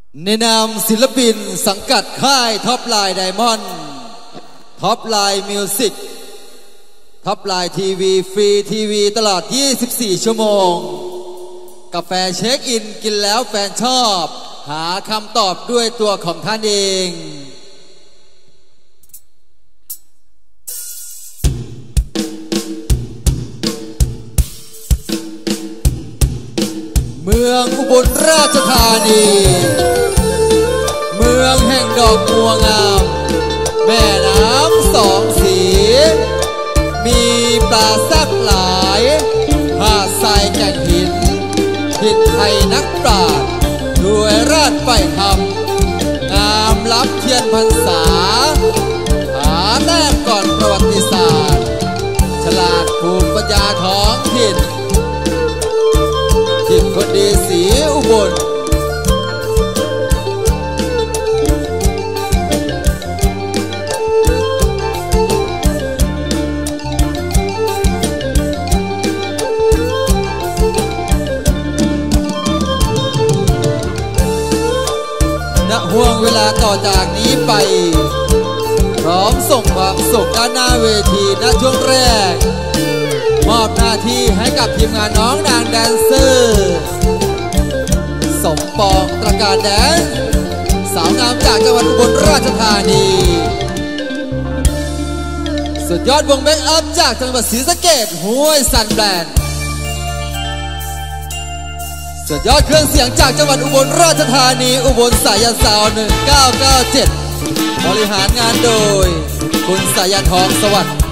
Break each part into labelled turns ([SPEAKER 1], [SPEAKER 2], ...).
[SPEAKER 1] ในนามศิลปินสังกัดค่ายท็อปไลน์ไดมอนด์ท็อปไลน์มิวสิกท็อปไลน์ทีวีฟรีทีวีตลอด24ชั่วโมงกาแฟเช็คอินกินแล้วแฟนชอบหาคำตอบด้วยตัวของท่านเองเมืองอุบลราชธานีเมืองแห่งดอกบัวงามแม่น้ำสองสีมีปลาแซ่บหลายหาดทรายแก่งหินถิ่นไทยนักปราชญ์ด้วยราชไปทำงามล้ำเทียนพรรษาหาแต้มก่อนประวัติศาสตร์ฉลาดภูมิปัญญาท้องถิ่นถิ่นคนดีสีอุบลณ ห่วงเวลาต่อจากนี้ไปพร้อมส่งความสุขด้านหน้าเวทีณช่วงแรกมอบหน้าที่ให้กับทีมงานน้องนางแดนเซอร์สมปองตระการแดนสาวงามจากจังหวัดอุบลราชธานีสุดยอดวงเบคอัพจากจังหวัดศรีสะเกษห้วยซันแบรนด์สุดยอดเครื่องเสียงจากจังหวัดอุบลราชธานีอุบลสายันซาว1997บริหารงานโดยคุณสายันทองสวัสดิ์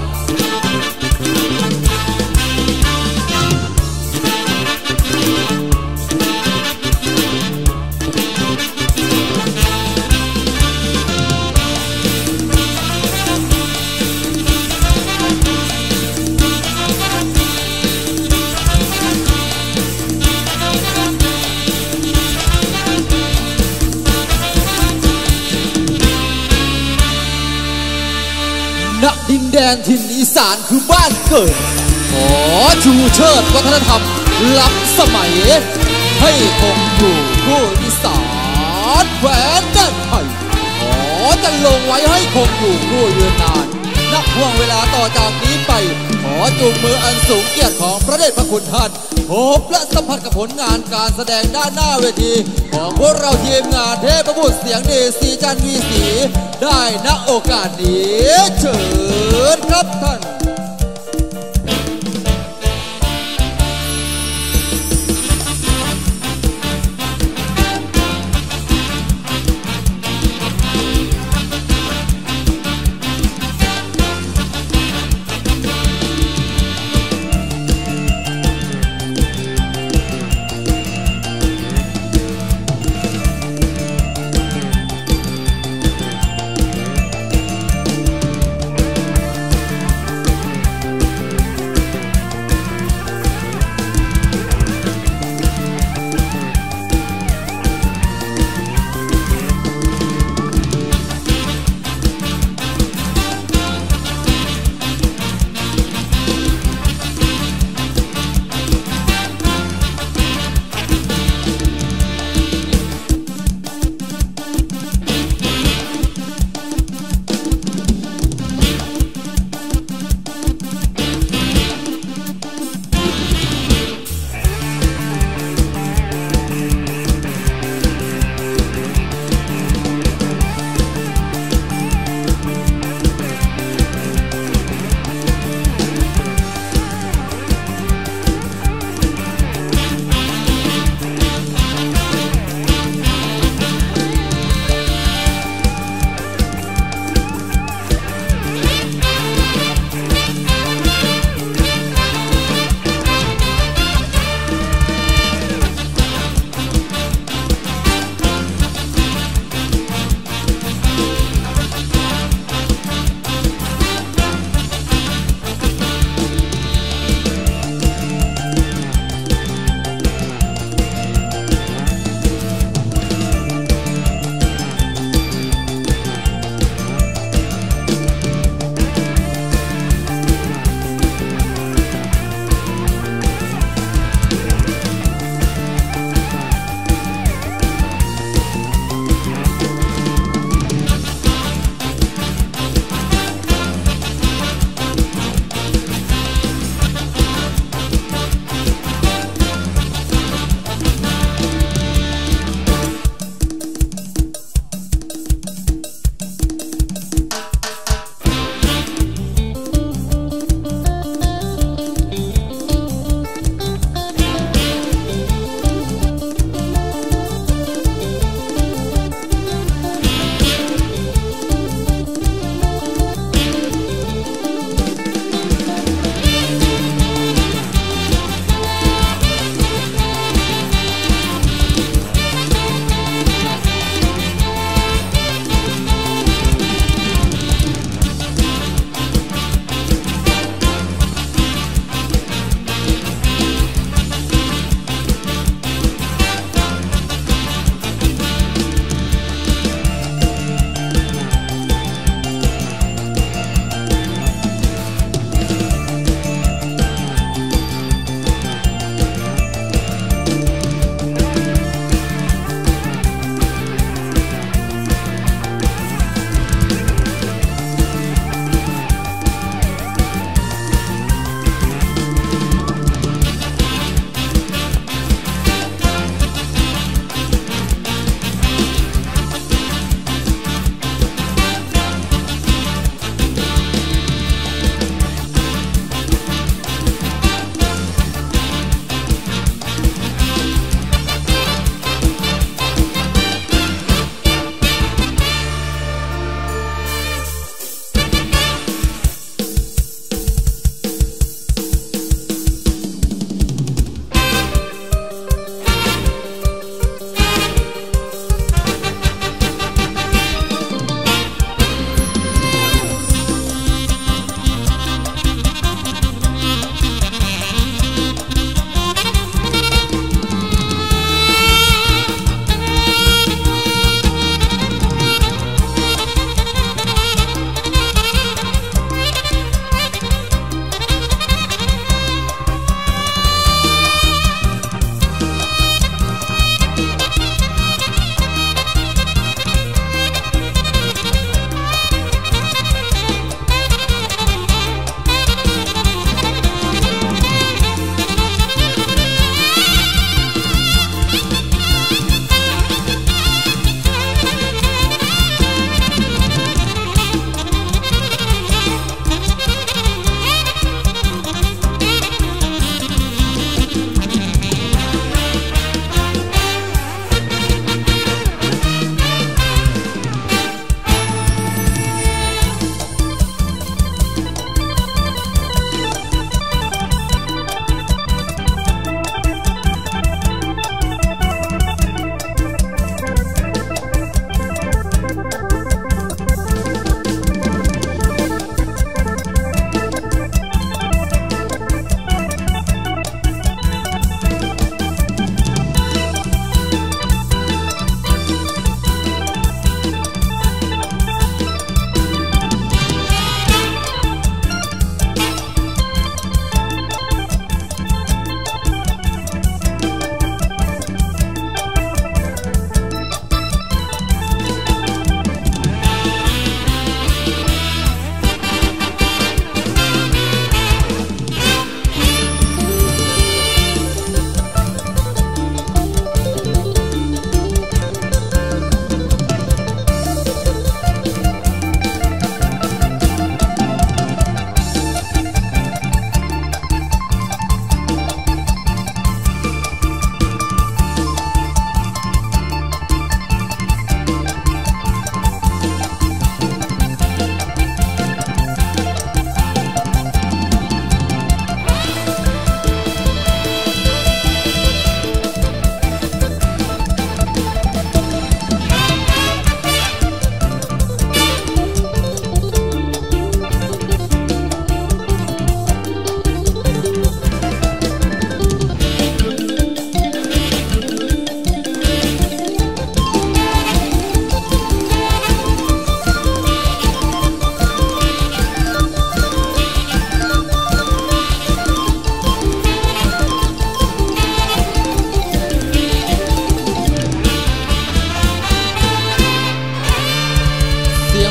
[SPEAKER 1] ณดินแดนถิ่นอีสานคือบ้านเกิดขอชูเชิดวัฒนธรรมล้ำสมัยให้คงอยู่คู่อีสานแหวนแดนไทยขอจะลงไว้ให้คงอยู่คู่ยืนนานนับห่วงเวลาต่อจากนี้ไปขอจูงมืออันสูงเกียรติของพระเดชพระคุณท่านพบและสัมผัสกับผลงานการแสดงด้านหน้าเวทีของพวกเราทีมงานเทพบุตรเสียงดีสีจันทร์วีสีได้ณโอกาสนี้เชิญครับท่าน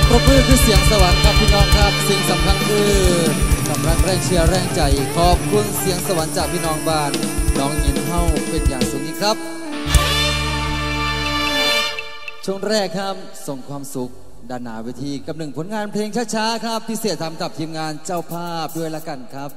[SPEAKER 1] ปรบมือคือเสียงสวรรค์ครับพี่น้องครับสิ่งสำคัญคือกำลังแรงเชียร์แรงใจขอบคุณเสียงสวรรค์จากพี่น้องบ้านน้องยินเฮ้าเป็นอย่างสูงยิ่งครับช่วงแรกครับส่งความสุขด้านหน้าเวทีกับหนึ่งผลงานเพลงช้าๆครับพิเศษทำกับทีมงานเจ้าภาพด้วยละกันครับ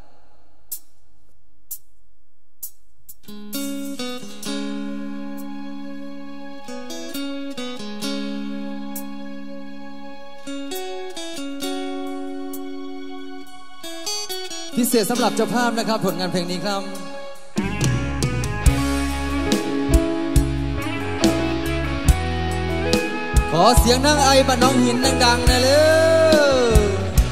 [SPEAKER 1] พิเศษสำหรับเจ้าภาพนะครับผลงานเพลงนี้ครับขอเสียงนางไอบ้านน้องหินดังๆหน่อยเลย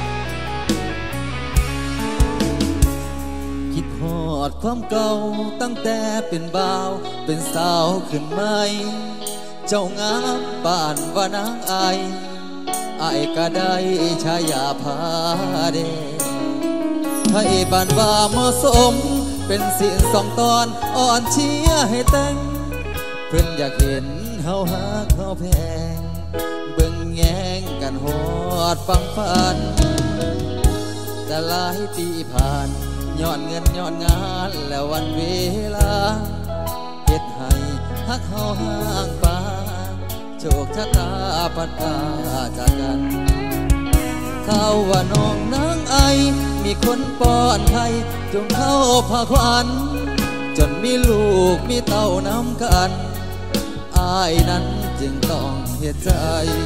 [SPEAKER 1] คิดฮอดความเก่าตั้งแต่เป็นบ่าวเป็นสาวขึ้นใหม่เจ้างามบ้านว่านางไอก็ได้ชายาพาเดให้บ้านว่าเหมาะสมเป็นสิ่งสองตอนอ่อนเชียให้แต่งเพิ่นอยากเห็นเฮาหาเขาแพงเบิ่งแง่งกันหอดฟังฝันแต่หลายปีผ่านย้อนเงินย้อนงานแล้ววันเวลาเฮ็ดให้ฮักเฮาห่างปานโชคชะตาพัดพาจากกันเขาว่าน้องนางไอมีคนป้อนไข่จงเข้าพาควันจนมีลูกมีเต้านำกันอายนั้นจึงต้องเหตุใจ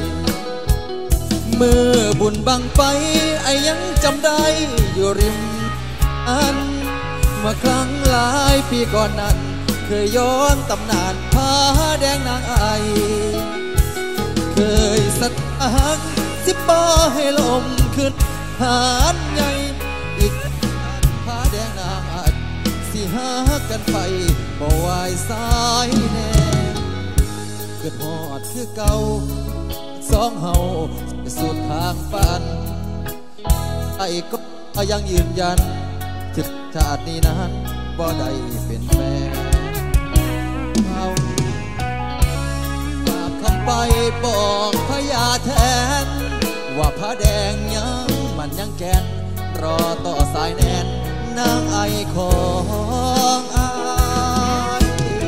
[SPEAKER 1] มือบุญบังไปไอยังจำได้อยู่ริมอันเมื่อครั้งหลายปีก่อนนั้นเคยย้อนตำนานผาแดงนางไอเคยสัตย์หักสิบ่ให้ลมขึ้นหานใหญ่อีกผาแดงนางไอสิหากันไปบ่ไหวสายแน่เกิดหอดคือเก่าสองเฮาสุดทางฝันไอ้ก็ยังยืนยันถึงชาตินี้นั้นบ่ได้เป็นแฟนเขาฝากคำไปบอกพญาแทนว่าพระแดงยังมันยังแกนรอต่อสายแน่นนางไอของอาย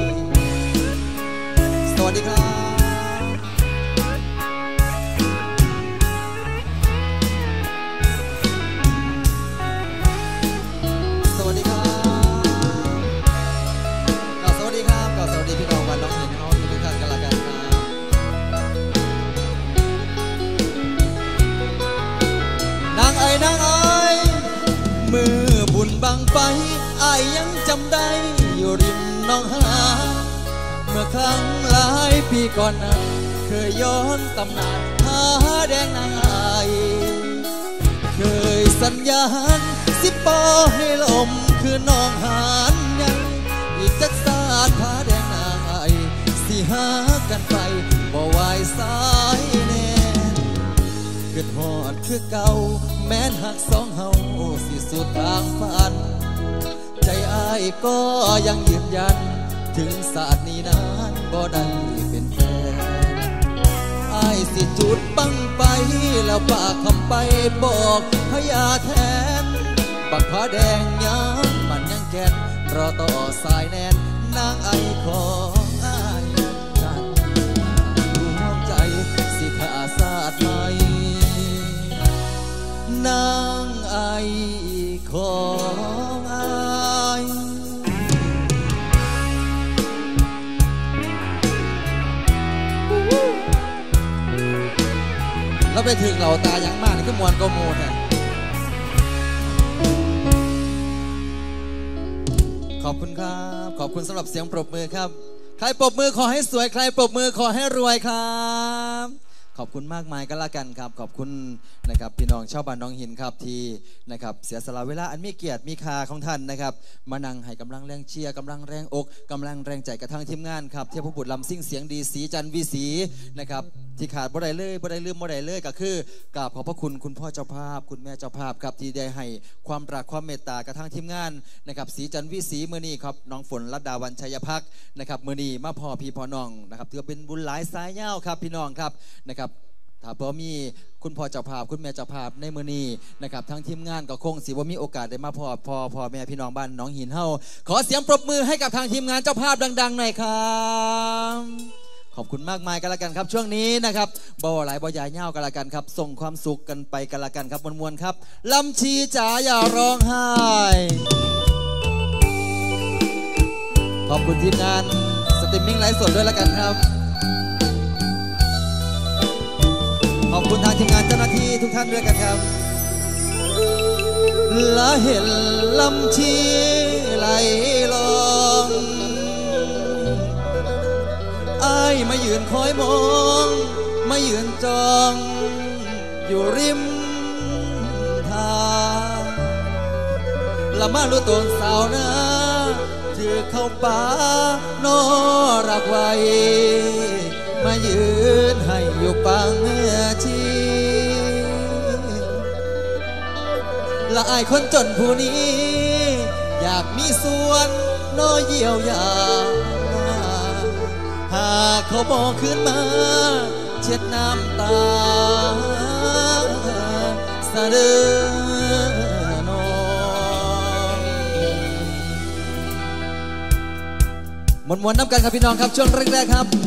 [SPEAKER 1] สวัสดีครับสวัสดีครับก็สวัสดีพี่น้องวันน้องเห็นน้องทุกท่านกันละกันครับนางไอมือบุญบังไปไอยังจำได้อยู่ริมหนองหาเมื่อครั้งหลายปีก่อนนั้นเคยย้อนตำนานผาแดงนางไอเคยสัญญาสิปอให้ลมคือน้องหานยังอีกจักสาดผาแดงนางไอสิหากันไปบ่ไหวสายแน่เกิดหอดคือเก่าแม้นหักสองเฮาสิสุดทางฝันใจอ้ายก็ยังยืนยันถึงศาสตร์นี้นั้นบ่ได้เป็นแฟนอ้ายสิจุดบังไปแล้วปากคำไปบอกพญาแทนบักผาแดงยังมันยังแก่นรอต่อสายแน่นนางไอของอ้ายกันรวมใจสิขาศาสตร์ใหม่นางไอของอายแล้วไปถึงเราตายังมากนี่ก็มวนก็โมนขอบคุณครับขอบคุณสำหรับเสียงปรบมือครับใครปรบมือขอให้สวยใครปรบมือขอให้รวยครับขอบคุณมากมายกันละกันครับขอบคุณนะครับพี่น้องชาวบ้านน้องหินครับที่นะครับเสียสละเวลาอันมีเกียรติมีค่าของท่านนะครับมานั่งให้กำลังแรงเชียร์กำลังแรงอกกำลังแรงใจกระทั่งทีมงานครับเทพบุตรลำซิ่งเสียงดีสีจันทร์วีสีนะครับที่ขาดบ่ได้เลยบ่ได้ลืมบ่ได้เลยก็คือกราบขอบพระคุณคุณพ่อเจ้าภาพคุณแม่เจ้าภาพครับที่ได้ให้ความรักความเมตตากระทั่งทีมงานนะครับสีจันทร์วีสีมื้อนี้ครับน้องฝนรัตดาวันชัยพักนะครับมื้อนี้มาพ่อพี่พ่อน้องนะครับถือเป็นบุญหลายสายยาวครับพี่น้องครับนะครับถ้าพอมีคุณพ่อเจ้าภาพคุณแม่เจ้าภาพในมื้อนี้นะครับทั้งทีมงานก็คงสิว่ามีโอกาสได้มาพ่อแม่พี่น้องบ้านน้องหินเฮาขอเสียงปรบมือให้กับทางทีมงานเจ้าภาพดังๆหน่อยครับขอบคุณมากมายกันละกันครับช่วงนี้นะครับบ่หลายบ่ยายเง่ากันละกันครับส่งความสุขกันไปกันละกันครับมวลๆครับลำชีจ๋าอย่าร้องไห้ขอบคุณทีมงานสตรีมมิ่งไลฟ์สดด้วยละกันครับขอบคุณทางทีมงานเจ้าหน้าที่ทุกท่านด้วยกันครับละเห็นลำชีไหลลองอ้ายมายืนคอยมองมายืนจองอยู่ริมทางละมารู้ตนสาวนาถือเข้าป่านอรักไว้มายืนให้อยู่ปังเมื่อชีละอายคนจนผู้นี้อยากมีส่วนน้อยเยียวยาหากเขาบอกขึ้นมาเช็ดน้ำตาสะเดือนองมวนๆน้ำกันครับพี่น้องครับช่วงแรกๆครับ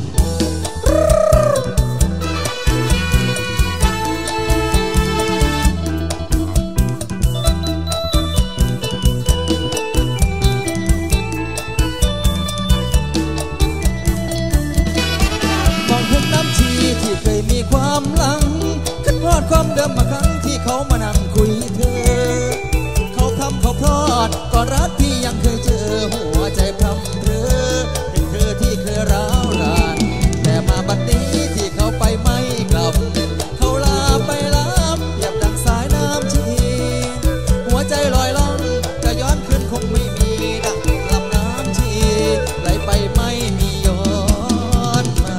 [SPEAKER 1] ที่เคยมีความหลังขึ้นพอดความเดิมมาครั้งที่เขามานั่งคุยเธอเขาทำเขาพลอดก่อนรักที่ยังเคยเจอหัวใจพร่ำเพรอเป็นเธอที่เคยร้าวรานแต่มาบัดนี้ที่เขาไปไม่กลับเขาลาไปลับเปรียบดังสายน้ำชีหัวใจลอยล่องจะย้อนคืนคงไม่มีดังลำน้ำชีไหลไปไม่มีย้อนมา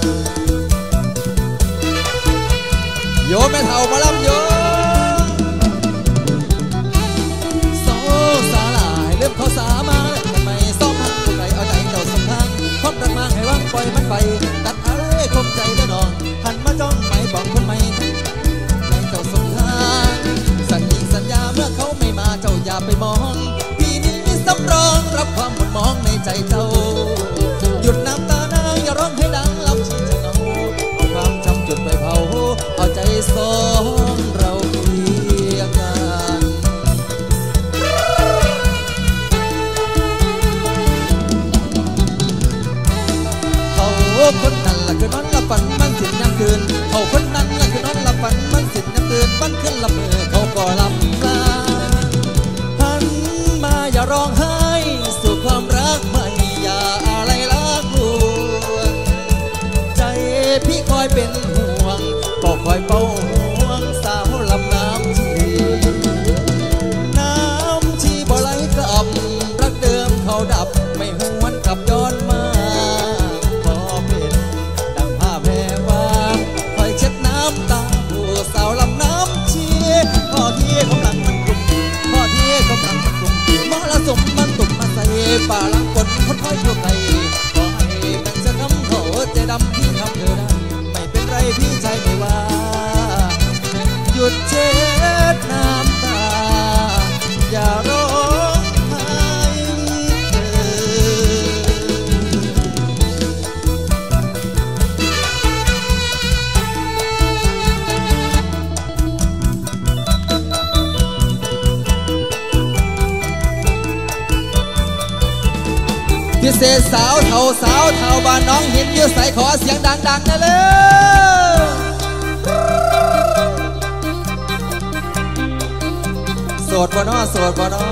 [SPEAKER 1] โยแม่เฒ่ามาลำโยโซสาลายเริ่มเขาสามาทำไมซ้อมหักคนไหนเอาใจเจ้าสำคัญความรักมาให้ว่างปล่อยมันไปตัดอะไรคมใจได้นองหันมาจ้องไม่บอกคนใหม่ในเจ้าสำคัญสัญญาเมื่อเขาไม่มาเจ้าอย่าไปมองพี่นี้สำรองรับความหม่นมองในใจเจ้าหยุดน้ำตานางอย่าร้องให้ดังลำชีจะเงาเอาความจำจุดไปเผาเอาใจสองเราเคียงกันเขาคนนั้นละคือนอนละฝันมันสิ้นยามคืนเขาคนนั้นละคือนอนละฝันมันสิ้นยามคืนมันขึ้นละเมอเขาก็ลำลาหันมาอย่าร้องไห้สู่ความรักใหม่อย่าอะไรลักลวงใจพี่คอยเป็นห่วงก็คอยเป่าห่วงสาวลำน้ำชีบ่ไหลกลับรักเดิมเขาดับไม่หวนกลับย้อนมาพอเป็นดังผ้าแพรวางคอยเช็ดน้ำตาผู้สาวลำน้ำชีพ่อที่กำลังมันกลุ่มพ่อที่กำลังมันกลุ่มมรสุมมันตุ่มมาใส่ป่าหลังฝนคนคอยพวกใครขอให้มันจะคำเขาใจดำที่ทำเธอได้ไม่เป็นไรพี่ใจไม่ว่าหยุดเช็ดน้ำตาอย่าร้องไห้พิเศษสาวเท่าบ้านน้องหินยืดใส่ขอเสียงดังๆนะเลยโสดบ่น้อโสดบ่น้อ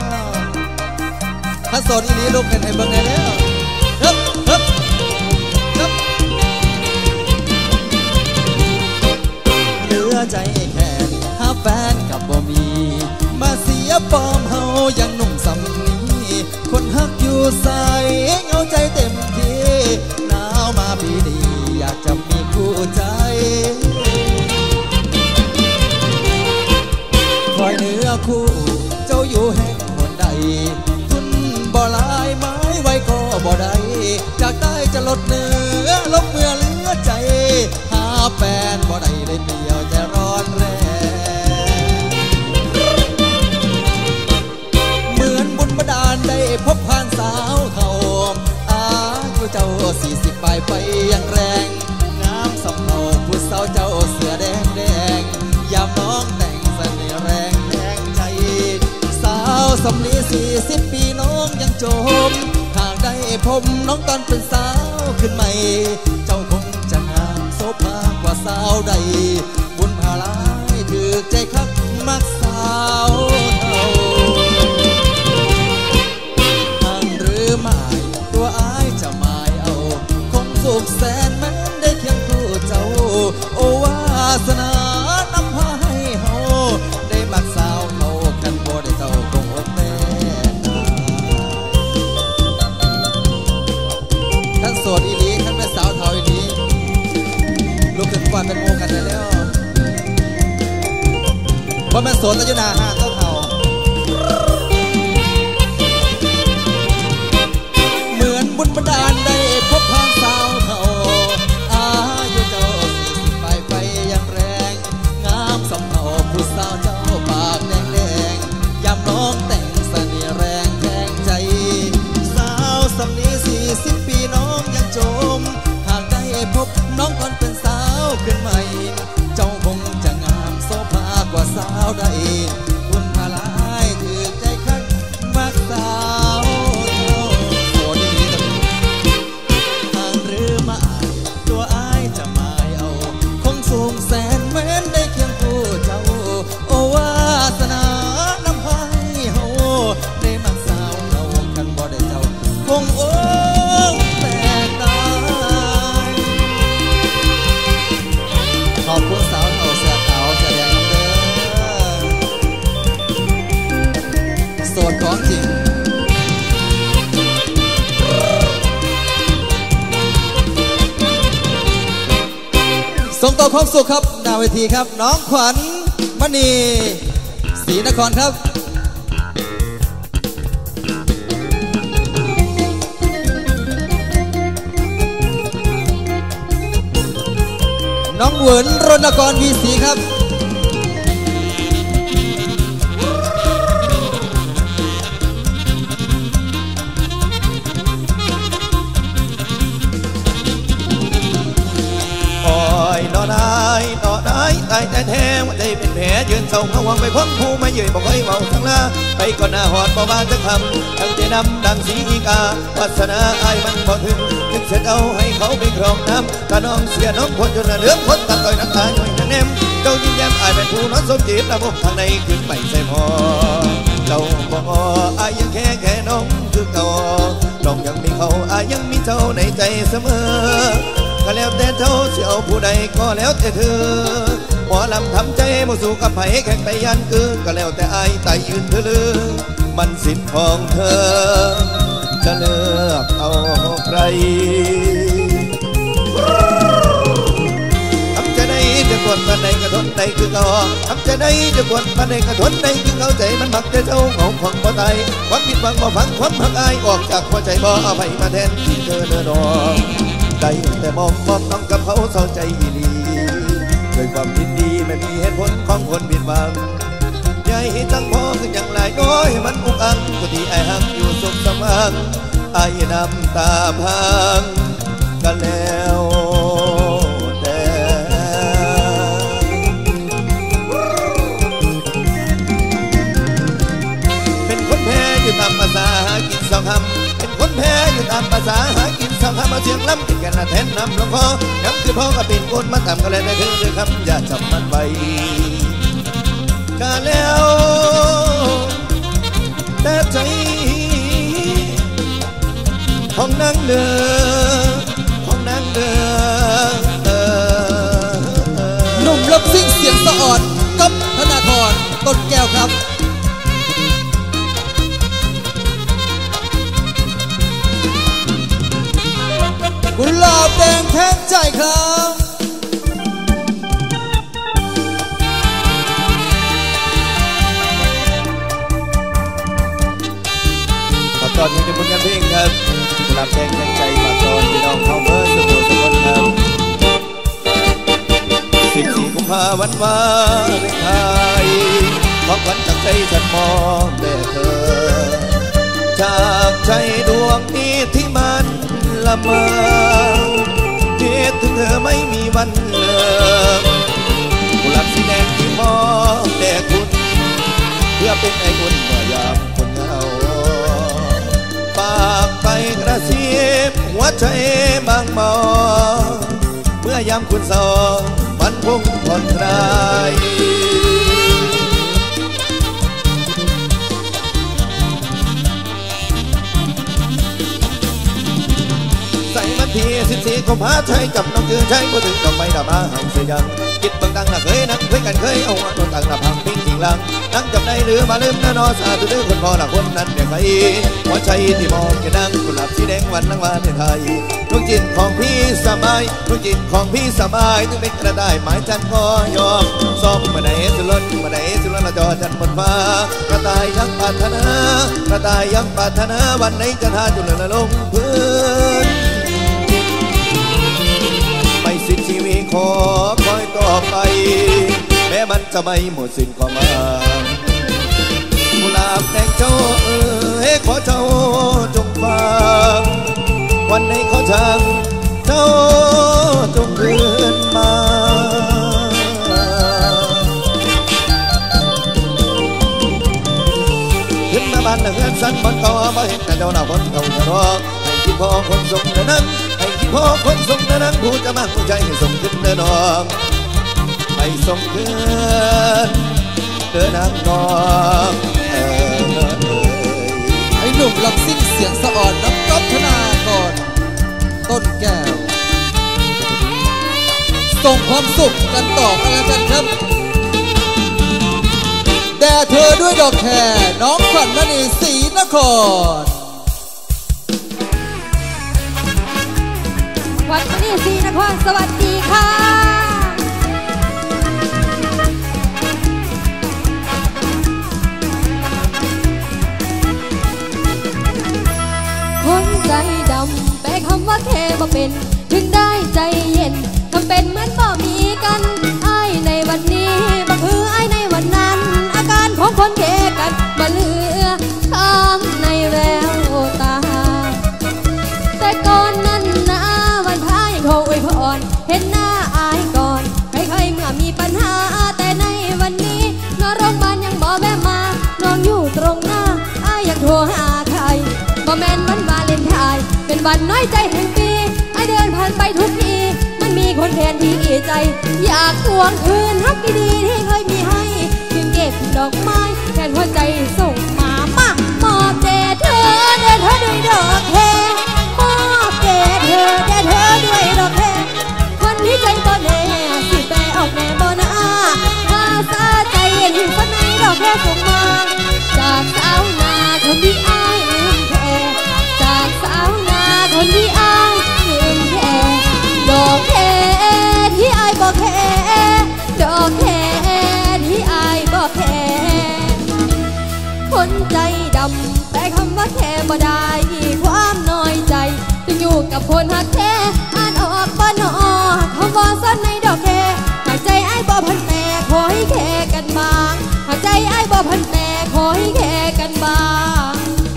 [SPEAKER 1] ถ้าโสดอีนี้ลูกเห็นให้เบิ่งได้แล้วฮึบฮึบฮึบเหลือใจแค่หาแฟนกับบ่มีมาเสียปอมเฮายังหนุ่มสำนีคนฮักอยู่ใสเงาใจเต็มที่หนาวมาปีนี้อยากจะมีคู่ใจคอยเนื้อคู่เจ้าอยู่แห่งหนใดทุนบ่ลายไม้ไว้ก็บ่ได้จากใต้จะลดเนื้อลบเมื่อเหลือใจหาแฟนยังแรงงามสำเนาผู้สาวเจ้าเสือแดงแดงยามน้องแต่งเสน่ห์แรงแทงใจสาวสำลี40 ปีน้องยังจมหากได้พบน้องตอนเป็นสาวขึ้นใหม่เจ้าคงจะงามโสภากว่าสาวใดบุญพาลายถือใจคักมักสาวเท่าห่างหรือไม่ตัวอายจะหมายเอาคงสุขแสนแม้นได้เคียงคู่เจ้าโอวาสนานำพาให้เฮาได้มักสาวเขากันบ่ได้เจ้าคงอดแม่ท่านโสดอีหลีท่านแม่สาวเท่าอีหลีลุกขึ้นกวาดเป็นโมกันได้แล้วเพราะแม่โสดจะอยู่หน้าห้างเจ้าเท่าเหมือนบุญบันดาลได้พบทางสาวเท่าอายุเจ้า40 ไปไฟยังแรงงามสำเนาผู้สาวเจ้าปากแดงแดงยามน้องแต่งเสน่ห์แรงแทงใจสาวสำลี40 ปีน้องยังจมหากได้พบน้องตอนเป็นสาวขึ้นใหม่เจ้าคงจะงามโสภากว่าสาวใดบุญพาลายถือใจคักมักสาวโสดดีกันห่างหรือไม่ตัวอายจะหมายเอาคงสูงแสนแม้นได้เคียงคู่เจ้าโอวาสนานำพาให้เฮาได้มักสาวเขากันบ่ได้เจ้าคงโอ้แต่ตายขอบคุณสาวเท่าเสือขาวเสือแดงน้ำเด้อโสดของจริงส่งต่อความสุขครับหน้าเวทีครับน้องขวัญมณีศรีนครครับน้องเหวินรณกรวีศรีครับ
[SPEAKER 2] โอ้ยนอนได้ตายแต่แท้ว่าใจเป็นแผลยืนเศร้าเขาวังไปพ้นผู้มายืนบอกให้เมาทั้งหน้าไปก่อนหน้าหอดบ่มาจะคำทั้งใจดำดังสีอีกาวาสนาอายมันพอถึงจึงเสร็จเอาให้เขาไปครองน้ำถ้าน้องเสียน้องคนจนเหลืองคนตัดต่อยน้ำตาหน่อยนั่นแนมเจ้ายิ้มแย้มอายเป็นผู้นอนสมจีบระบบทางในขึ้นไปใส่พอเจ้าบอกอายยังแค่น้องคือเก่าน้องยังมีเขาอายยังมีเจ้าในใจเสมอก็แล้วแต่เจ้าเสียเอาผู้ใดก็แล้วแต่เธอหมอลำทำใจมาสู่กับไผ่แข่งไปยันคือก็แล้วแต่อายตายยืนเธอลือมันสิทธิ์ของเธอจะเลือกเอาใครทำใจได้จะกวนปันใดกระทนใดคือเขาทำใจได้จะกวนปันใดกระทนใดคือเขาใจมันมักจะเจ้าของของบ่ตายความผิดหวังบ่ฟังความหักอายออกจากหัวใจบ่เอาไผ่มาแทนที่เธอเดินออกได้แต่มองน้องกับเขาเศร้าใจดีด้วยความผิดดีไม่มีเหตุผลของคนผิดหวังใหญ่ตั้งพอคืออย่างไรน้อยมันอุกอังปกติไอ้หักอยู่สุขสมังไอ้น้ำตาพังกันแล้วแต่เป็นคนแพ้อยู่ตามภาษาหากินสองคำเป็นคนแพ้อยู่ตามภาษาหากินสองคำมาเสียงล้ำเป็นแก่นแทนนำลงคอย้ำคือพ่อก็เป็นคนมาตามกันเลยในถึงด้วยคำอย่าจับมันไปกันแล้วแต่ใจของนางเด้อของนางเด้อ
[SPEAKER 1] หนุ่มลำซิ่งเสียงสะอ่อนกับธนาธรต้นแก้วครับกุหลาบแดงแทนใจครับ
[SPEAKER 2] ตอนนี้เป็นผลงานเพลงครับกุหลาบแดงแทนใจมาตอนพี่น้องเขาเมื่อสมุทรสงคราม14 กุมภาพันธ์วันเลนไทยของขวัญจากใจฉันมองแต่เธอจากใจดวงนี้ที่มันละเมอวันเลิกกุหลาบสีแดงที่มองแด่คุณเพื่อเป็นไอ้คุณเมื่อยามคนเหงาฝากไปกระซิบหัวใจบางมองเมื่อยามคุณสองมันพุ่งผ่อนคลายใส่มันที14 กุมภาพันธ์ใช้กับน้องคือใช้บ่ถึงดอกไม้ดามาให้เสียยังคิดบางดังน่ะเคยนั่งคุยกันเคยเอาหัวโดนต่างหน้าพังปิ้งจริงลังนั่งจำได้หรือมาลืมนะนอสาธุดื้อคนพอละคนนั้นเนี่ยใครหัวใจที่มองแค่นั่งกุหลาบสีแดงวันนั่งวานในไทยลูกจิตของพี่สบายลูกจิตของพี่สบายถึงเป็นกระได้หมายจันก็ยอมซ้อมมาได้สุรนมาได้สุรนละจอจันบนฟ้ากระต่ายยังปรารถนากระต่ายยังปรารถนาวันไหนจะทาจุลละลงพื้นไม่สิ้นชีวิตขอคอยต่อไปแม้มันจะไม่หมดสิ้นความหมายกุหลาบแดงเจ้าขอเจ้าจงฟังวันไหนขอช่างเจ้าจงคืนมาขึ้นมาบ้านเฮือนสันบนต่อมาเห็นแต่เจ้าหน้าบนเขาจะร้องให้คิดพอคนส่งเดินนั้นให้คิดพอคนส่งเดินนั้นผู้จะมั่งผู้ใจให้ส่งขึ้นเดินน้องให้ส่งขึ้นเดินนางน้อง
[SPEAKER 1] ไอ้หนุ่มลำซิ่งเสียงสะอ่อนน้ำก๊อฟธนากรต้นแก้วส่งความสุขกันต่อกันแล้วกันครับแด่เธอด้วยดอกแคร์น้องขวัญมณีศรีนคร
[SPEAKER 3] ขวัญมณีศรีนครสวัสดีค่ะคนใจดำแปลคำว่าแค่บ่เป็นถึงได้ใจเย็นทำเป็นเหมือนบ่มีกันอ้ายในวันนี้บ่คืออ้ายในวันนั้นอาการของคนแค่กันบ่เหลือข้างในแววตาแต่ก่อนนั้นนะวันพายโทรอวยพรเห็นหน้าอายก่อนใครๆเมื่อมีปัญหาแต่ในวันนี้นอนโรงพยาบาลยังบ่แวะมาน้องอยู่ตรงหน้าอายยังโทรหาใครบ่แม่นวันวาเลนไทน์เป็นวันน้อยใจแห่งปีไอเดินผ่านไปทุกทีมันมีคนแทนที่ใจอยากทวงคืนรักดีๆที่เคยมีให้จึงเก็บดอกไม้แทนหัวใจส่งมามอบแด่เธอด้วยดอกแคร์มอบแด่เธอด้วยดอกแคร์คนที่ใจบ่แน่สิแปลออกแน่บ่นะภาษาใจเย็นคนไหนดอกแคร์ส่งมาจากสาวนาคนที่อ้ายลืมแค่จากสาวนาคนที่อ้ายลืมแค่ดอกแคร์ที่อ้ายบ่แค่ดอกแคร์ที่อ้ายบ่แค่คนใจดำแต่คำว่าแค่บ่ได้ความน้อยใจจะอยู่กับคนหักแท้อ่านออกบ่นอคำว่าซ่อนในดอกแคร์หากใจอ้ายบ่พันแปรขอให้แค่กันบางหากใจอ้ายบ่พันแปรขอให้แค่กันบาง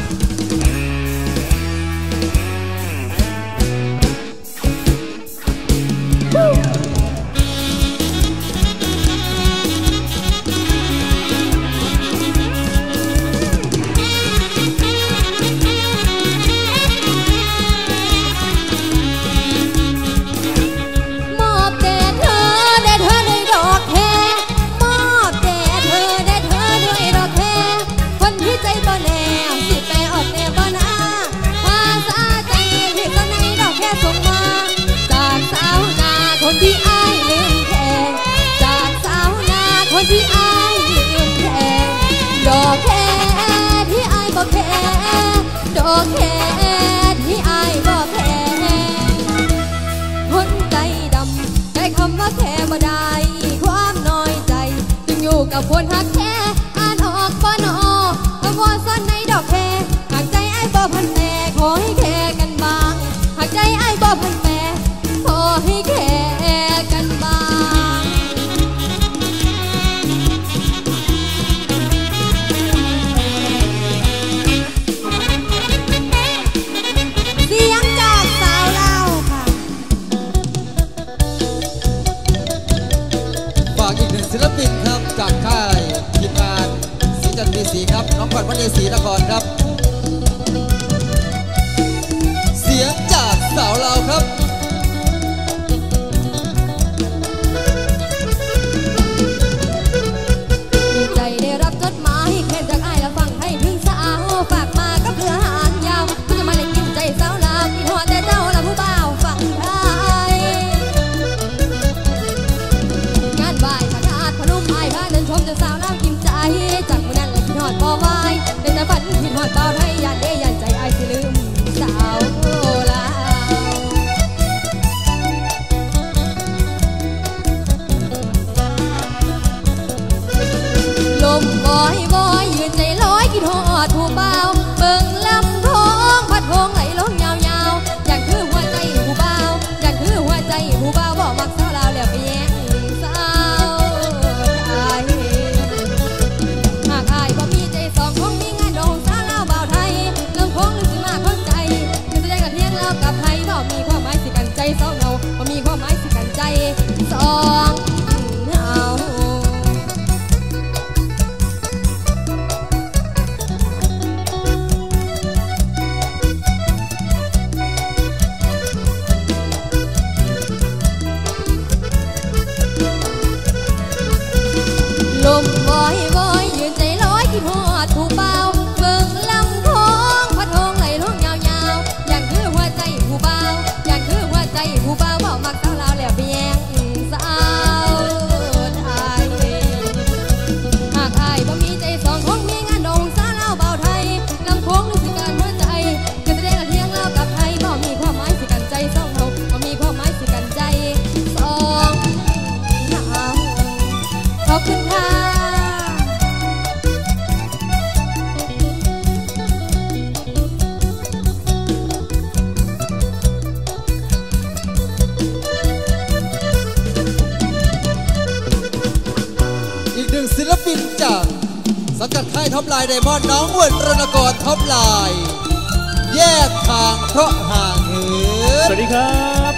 [SPEAKER 3] ที่อ้ายลืมแทนจากสาวนาคนที่อ้ายลืมแทนดอกแค่ที่อ้ายบ่แค่ดอกแค่ที่อ้ายบ่แค่คนใจดำได้คำว่าแค่บ่ได้ความน้อยใจจึงอยู่กับคนหักแค่อ่านออกบ่นอคำว่าซ่อนในดอกแค่หากใจอ้ายบ่พันแปรขอให้แค่กันบางหากใจอ้ายบ่พันแปรขอให้แค่กันบ้างเสียงจากสาวลาวค่ะ
[SPEAKER 1] ศิลปินครับจากค่ายทีมงานศรีจันทร์มีศรีครับน้องขวัญมณีศรีนครครับเสียงจากสาวลาวครับ
[SPEAKER 3] ดีใจได้รับจดหมายแค่จากอ้ายและฟังให้ถึงสาวฝากมากับเรือหางยาวก็จะมาเล่นกินใจสาวลาวกินหัวแต่เจ้าละผู้บ่าวฝั่งไทยงานบ่ายขนาดพนุ่มอ้ายพาเดินชมจนสาวลาวกินใจจากมื้อนั้นเลยคิดฮอดบ่ไหวได้แต่ฝันคิดฮอดบ่าวไทยยันเด้ยันใจอ้ายสิลืมสาวลาวลมบอยบอยยืนใจลอยกินหอดผู้เบาเบิ่งลำท้องพัดพงไหลลงยาวๆอย่างคือหัวใจผู้เบาอย่างคือหัวใจผู้เบาบอกมักสาวลาวแล้วไปแย่งสาวไทยหากอายบ่มีใจสองคงมีงานดองสาวลาวบ่าวไทยเรื่องคงลึกสิมากเข้าใจคือแสดงกับเพียงลาวกับไทยบ่มีความหมายสิกันใจสองเราบ่มีความหมายสิกันใจสองเฮาลมบอยบอยยืนใจลอยกินหอดผู้เบาเบิ่งลำท้องพัดทองไหลลงยาวๆอย่างคือหัวใจผู้เบาอย่างคือหัวใจผู้เบาบอกมักสาวลาวแล้วไปแย่งสาวไทยหากอายบ่มีใจสองคงมีงานดองสาวลาวบ่าวไทยลำโค้งหรือสิการหัวใจก็จะได้ละเทียงลาวกับไทยบ่มีความหมายสิกันใจสองเฮาบ่มีความหมายสิกันใจสองเฮาขอบคุณค่ะ
[SPEAKER 1] อีกหนึ่งศิลปินจากสังกัดค่ายท็อปไลน์ไดมอนด์น้องอ้วนรณกรท็อปไลน์แยกทางเพราะห่างเหิน
[SPEAKER 4] สวัสดีครับ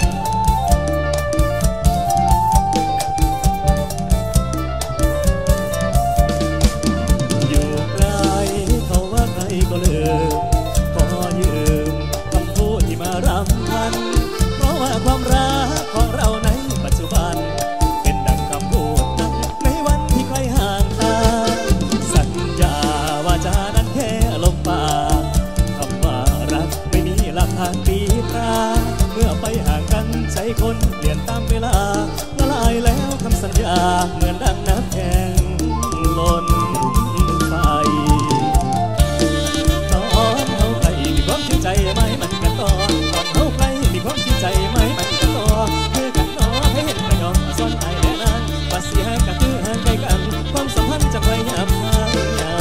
[SPEAKER 4] อยู่ไกลเขาว่าใครก็ลืมขอยืมคำพูดที่มารำพันเพราะว่าความรักของเราในปัจจุบันเป็นดังคำพูดนั้นในวันที่ใครห่างตาสัญญาว่าจานั้นแค่ลมปากคำว่ารักไม่มีหลักฐานตีตราเมื่อไปห่างกันใจคนเปลี่ยนตามเวลาละลายแล้วคำสัญญาเหมือนดังน้ำแข็งล้นไฟตอนเฮาใครมีความจริงใจไหมมันกันตอนเฮาใครมีความจริงใจไหมมันกันตอนคือกันนอให้เห็นไปนอนซ่อนไอ้แน่นานว่าเสียก็คือห่างไกลกันความสัมพันธ์จะไปยับยั้ง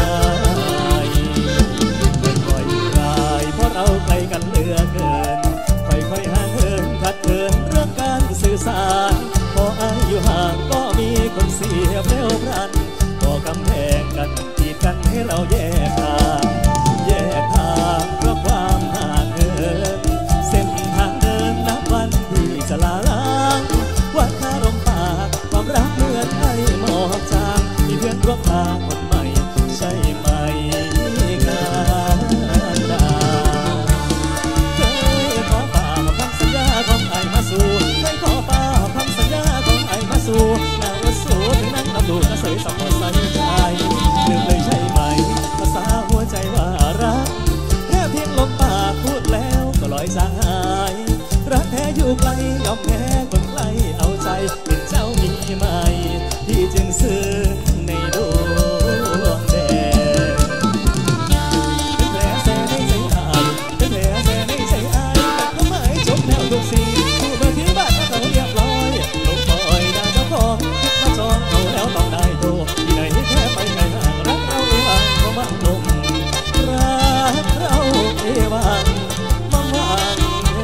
[SPEAKER 4] ค่อยๆคลายเพราะเราไกลกันเหลือเกินค่อยๆห่างเหินขัดเขินเรื่องการสื่อสารพออายุห่างก็มีคนเสียเร็วพลันพอกำแพงกันกีดกันให้เราแยกทางเพราะความห่างเหินเส้นทางเดินนับวันที่จะลาล้างวัดคารมปากความรักเหมือนไอ้หมอกจางมีเพื่อนร่วมทางคนใหม่ใช่ไหมงานดาเคยขอป่าคำสัญญาของไอ้มาสู่เคยขอป่าคำสัญญาของไอ้มาสู่นางว่าสู่ถึงนั่งทำดูกระเสยสับหัวใส่ใจลืมเลยใช่ไหมภาษาหัวใจว่ารักแค่เพียงลมปากพูดแล้วก็ลอยจางหายรักแท้อยู่ไกลยอมแพ้คนไกลเอาใจเป็นเจ้ามีไหมที่จึงซึ้งในดวงแดงเป็นแผลแสในใจอายเป็นแผลแสในใจอายแต่ก็ไม่จบแล้วทุกสิ่งผู้มาถึงบ้านเขาเรียบร้อยลงปล่อยได้เจ้าของมาจองเอาแล้วต้องได้โตที่ไหนแค่ไปไกลห่างรักเราเอวังก็มั่งลมรักเราเอวังมั่งวัง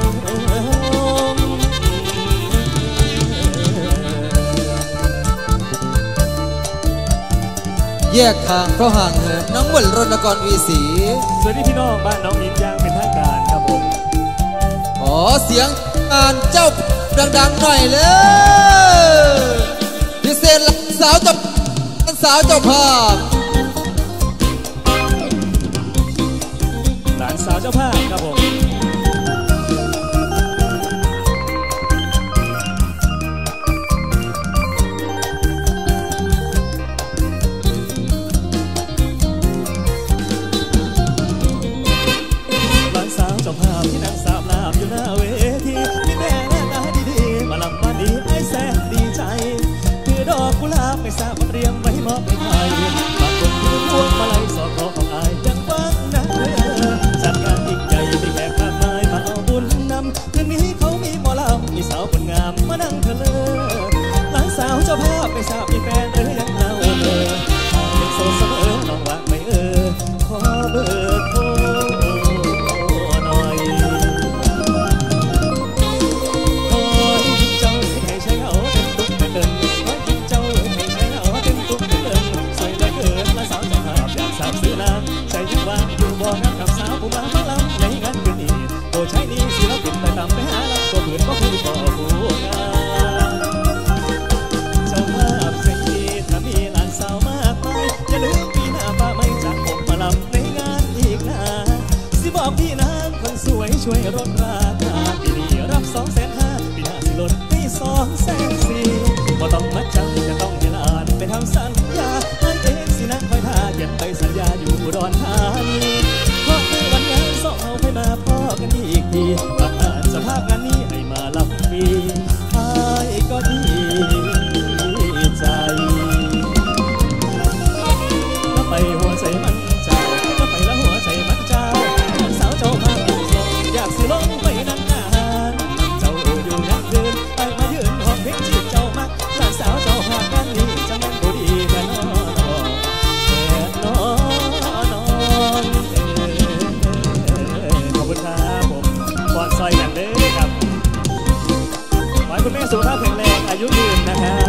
[SPEAKER 1] แยกทางเพราะห่างเหินน้องอ้วนรณกรวีศรี
[SPEAKER 4] สวัสดีพี่น้องบ้านน้องอินยังเป็นทางการครับผม
[SPEAKER 1] ขอเสียงงานเจ้าดังๆหน่อยเลยพิเศษสาวเจ้าภาพ
[SPEAKER 4] หลานสาวเจ้าภาพครับผมหลานสาวเจ้าภาพที่นั่งสาบลาบอยู่หน้าเวทีมีแต่หน้าตาดีๆมาลำบ้านดีไอ้แสนดีใจคือดอกกุหลาบไม่ทราบว่าเตรียมไว้มอบให้ใครบางคนคือพวงมาลัยสอขอของอายยังฟังนะจัดงานยิ่งใหญ่มีแขกมากมายมาเอาบุญนำคืนนี้เขามีหมอลำมีสาวคนงามมานั่งเถลิงหลานสาวเจ้าภาพไม่ทราบมีแฟนหรือยังเล่ายังโสดเสมอน้องว่างไม่ขอเบอร์โทรหน่อยขอให้เจ้าให้ใช้เขาเป็นตุ๊กเป็นเดินขอให้เจ้าให้ใช้เขาเป็นตุ๊กเป็นเดินสวยเหลือเกินหลานสาวเจ้าภาพอยากสาวซื้อนางใจยังว่างอยู่บ่นักกับสาวผู้มาลำในงานคืนนี้โอ้ใช้นี้ศิลปินไปตามไปหาลำตัวเพื่อนก็คือต่อผู้งานเจ้าภาพเสียงดีถ้ามีหลานสาวมากมายอย่าลืมปีหน้าป้าไม่จากผมมาลำในงานอีกนะสิบอกพี่นางคนสวยช่วยลดราคาปีนี้รับ250,000ปีหน้าสิลดให้240,000บ่ต้องมัดจำจะต้องให้หลานไปทำสัญญาให้เองสินะคอยท่าเก็บไปสัญญาอยู่อุดรธานีเพราะคือวันงานสองเอาไปมาพ่อกันอีกทีประกาศสภาพงานนี้ให้มาลำฟรีให้ก็ดีใจก็ไปหัวใจมันเจ้าก็ไปแล้วหัวใจมันเจ้าสาวเจ้ามาอยู่ทรงอยากสิลงไปนั่งนานเจ้าอยู่ยังเดินไปมายืนห้องเพลงจีบเจ้ามาหลานสาวเจ้าหากันนี้จะแม่นบ่ดีแต่น้องขอบคุณครับผมบอลซอยอย่างเด้อครับขอให้คุณแม่สุขภาพแข็งแรงอายุยืนนะครับ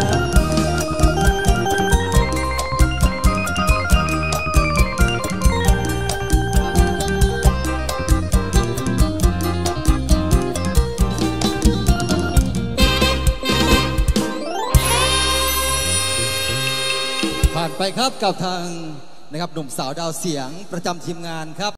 [SPEAKER 1] ผ่านไปครับกับทางนะครับหนุ่มสาวดาวเสียงประจำทีมงานครับ